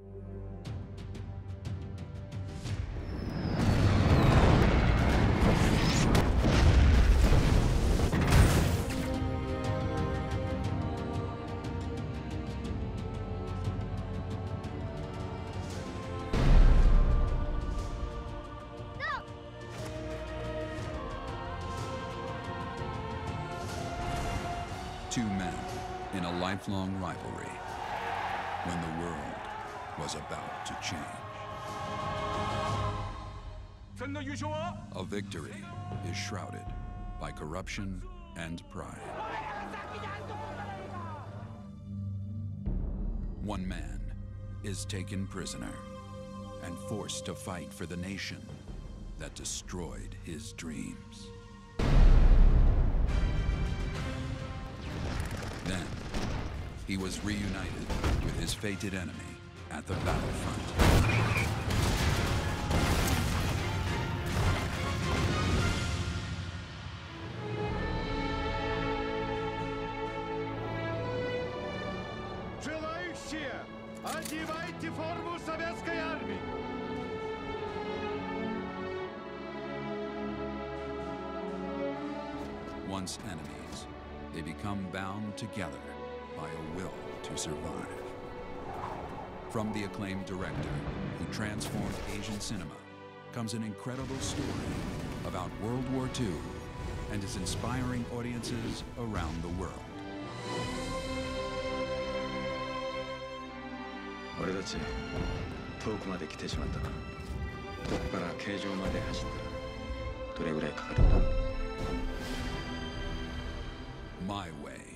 Two men in a lifelong rivalry when the world was about to change. A victory is shrouded by corruption and pride. One man is taken prisoner and forced to fight for the nation that destroyed his dreams. Then, he was reunited with his fated enemy at the battlefront. Желающие, одевайте форму советской армии! Once enemies, they become bound together by a will to survive. From the acclaimed director who transformed Asian cinema comes an incredible story about World War II and is inspiring audiences around the world. 俺たち遠くまで来てしまったな。ここから形状まで走ったらどれぐらいかかるんだ？ My Way.